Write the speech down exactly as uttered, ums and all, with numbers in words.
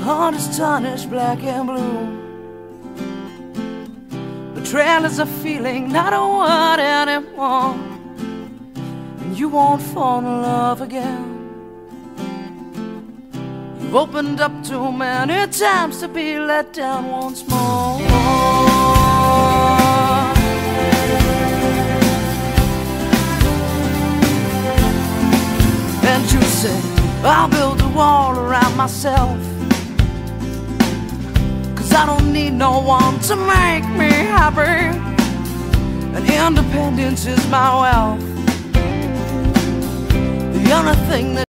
heart is tarnished black and blue. Betrayal is a feeling, not a word anymore, and you won't fall in love again. You've opened up too many times to be let down once more. And you say, I'll build a wall around myself, 'cause I don't need no one to make me happy, and independence is my wealth. The only thing that